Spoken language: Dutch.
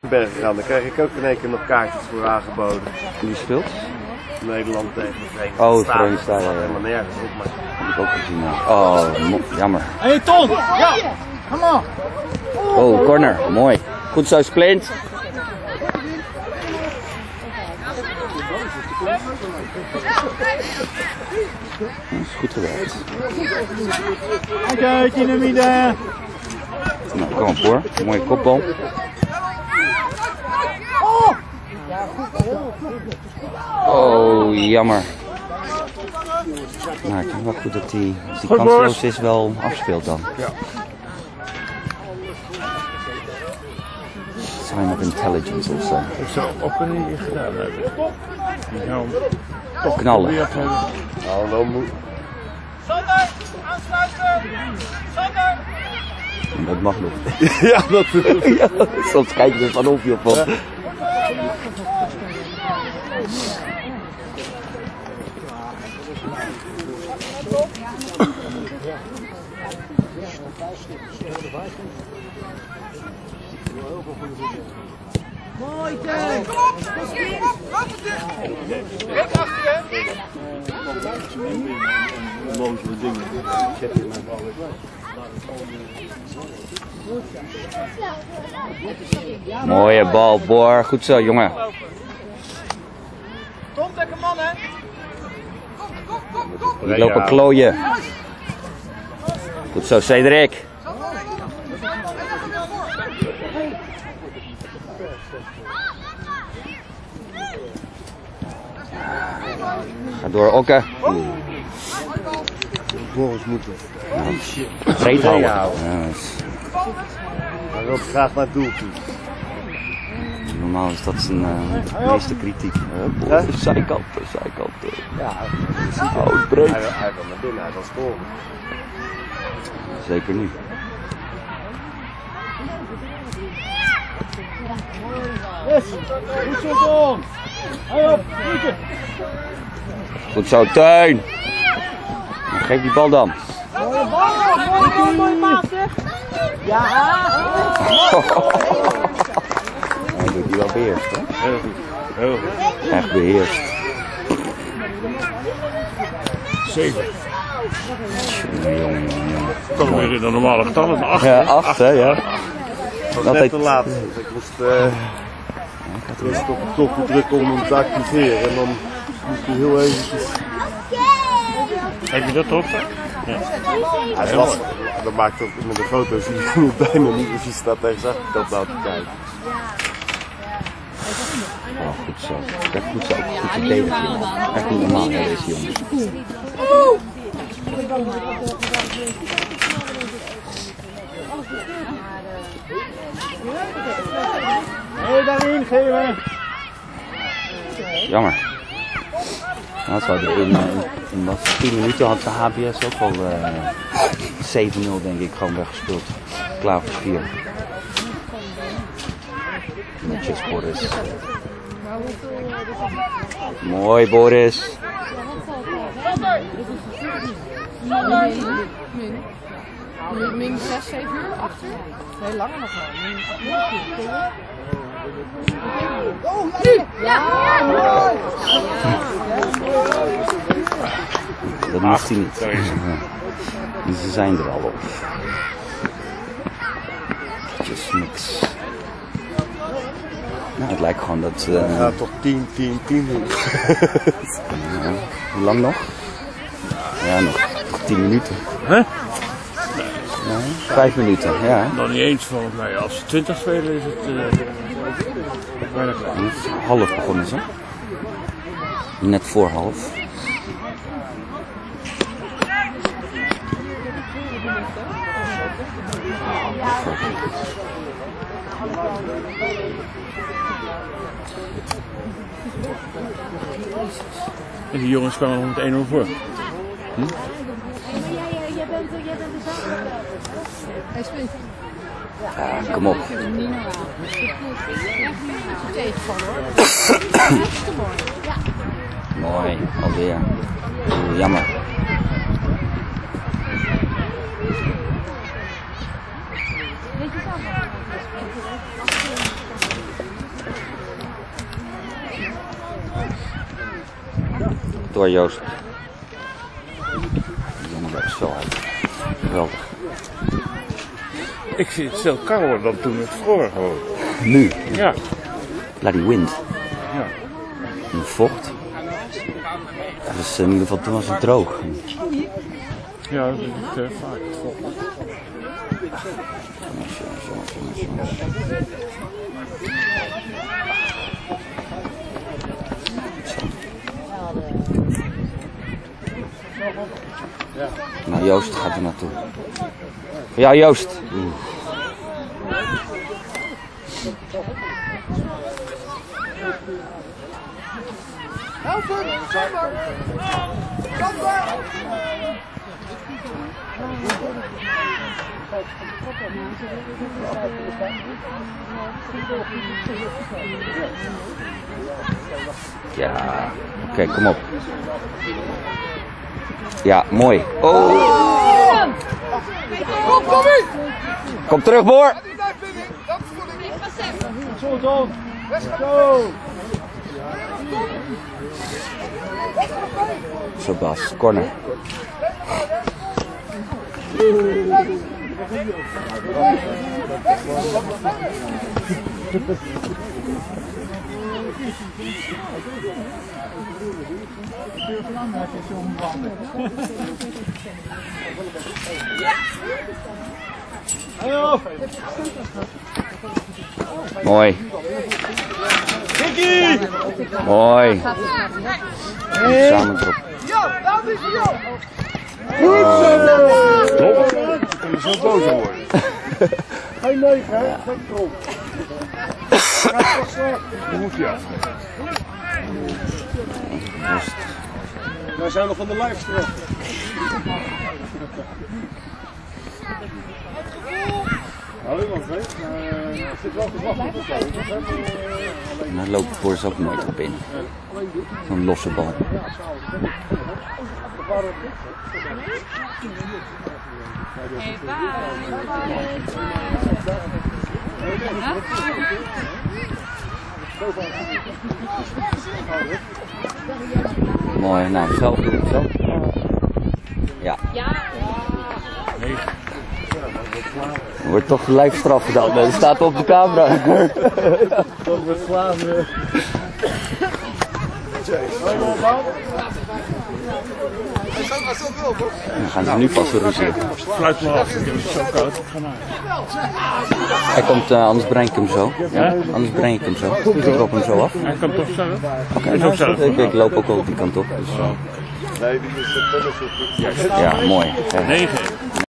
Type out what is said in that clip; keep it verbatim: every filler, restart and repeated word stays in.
Berg gegaan, daar kreeg ik ook in één keer nog kaartjes voor aangeboden. Wie speelt? Nederland tegen de Verenigde Oh, Staten. Verenigde Staten. Dat helemaal nergens op, maar... Heb ik ook gezien. Ja. Oh, jammer. Hé hey, Ton! Ja! Kom op! Oh, corner. Mooi. Goed zo, Splint. Dat is goed gewerkt. Kijk, in de midden! Nou, kom op hoor. Mooie kopbal. Oh, jammer. Nou, ik vind wel goed dat die, als die kansloos is, wel afspeelt dan. Ja. Sign of intelligence of zo. Ik zou ook niet gedaan hebben. Nou, toch knallen. Nou, dan moet... Sander, aansluiten! Sander! Dat mag nog. Ja, dat is ja, soms kijk je er van op je op. Ja. Mooi, Teun! Kom op! Laat het dicht! Kijk achter je! Onmogelijke dingen. Zet je mijn bal weg. Mooie bal, Boor. Goed zo, jongen. Tom, lekker man, hè? Die lopen klooien. Goed zo, Cedric. Ga door, Okke. Boris moet het. Breed houden. Ja, Ja, is... hij wil graag naar het doel toe. Normaal is dat zijn uh, meeste kritiek. Uh, Boris, de zijkant, de zijkant. Ja, oh, het breed. Hij wil, hij wil naar binnen, hij wil scoren. Zeker nu. Yes! Goed zo, Ton! Hé op, voetje! Goed zo, Teun. Nou, geef die bal dan. Mooie bal! Mooi, mooi maat, zeg! Ja! Hij doet die wel beheerst, hè? Heel goed, heel goed. Echt beheerst. Zeven. Jongen, jongen, jongen. Toch weer in de normale getallen. Acht. Ja, acht, hè, ja. Dat was net te laat. Ik moest, uh, ik moest op het knopje drukken om hem te activeren en dan moest hij heel eventjes... Heb je dat erop? Ja. Hij is lastig. Dat maakt ook met de foto's zie je het bijna niet, dus je staat tegen zijn achterkant nou te kijken. Oh, goed zo. Kijk, goed zo. Goed verdedigen, jongen. Echt niet normaal, hè, deze jongen. Hé, daarin geven! Jammer. Nou, dat zou de in, in wat tien minuten had de H B S ook al uh, zeven nul denk ik gewoon weggespeeld. Klaar voor vier. Netjes, Boris. Mooi, Boris. Sander! Min zes, zeven uur, acht uur? Nee, langer nog wel. Min acht uur. Oh, nu! Ja! Ja! Dat moest hij niet. Dus ze zijn er al op. Eventjes niks. Nou, het lijkt gewoon dat... Uh... Ja, toch tien, tien, tien doen. Ja, hoe lang nog? Ja, nog tien minuten. Huh? Ja, vijf minuten, ja. Nog niet eens volgens mij. Als ze twintig spelen is het uh, bijna klaar. Half begonnen ze. Net voor half. En die jongens kwamen nog met één nul voor. Hm? Jij bent de zaak. Hij springt. Ja, kom op. Tegenvallen hoor. Ja. Mooi, alweer. Oeh, jammer. door Joost. Die jongen werkt zo uit. Geweldig. Ik vind het veel kouder dan toen het vroeger gewoon. Nu? Ja. Laat die wind. Ja. En vocht. Ja, dus in ieder geval toen was het droog. Ja, dat is uh, vaak het vocht. Jongens, jongens, jongens, jongens, jongens. Nou, Joost gaat er naartoe. Ja, Joost. Oeh. Ja, oké, okay, kom op. Ja, mooi. Oh. Kom, kom in! Kom terug, Boor. Zo, zo. Zo. Zo, Bas. Corner. Mooi. Mooi. Samen erop. Goed zo! Klopt. En zo boos worden. Geen neef, hè? Geen krom. Dan moet je af. Wij zijn nog van de livestream. Nou, iemand weet, maar uh, zit wel te wachten op de En dan loopt Boris ook nooit op in. Zo'n losse bal. Mooi, nou zelf doen we zo. Ja. Nee. Er wordt toch gelijk straf gedaan, dat staat op de camera. Dat wordt Vlaanderen. Dan gaan ze nu pas ruzie. Fluit me af, ik heb het zo koud. Ik ga naar huis. Hij komt, uh, anders breng ik hem zo. Ja? Anders breng ik hem zo. Ik drop hem zo af. Hij kan toch zelf? Oké, Hij is ook zelf. ik, ik loop ook al die kant op. Dus, uh, Nee, die is het ja, mooi. negen.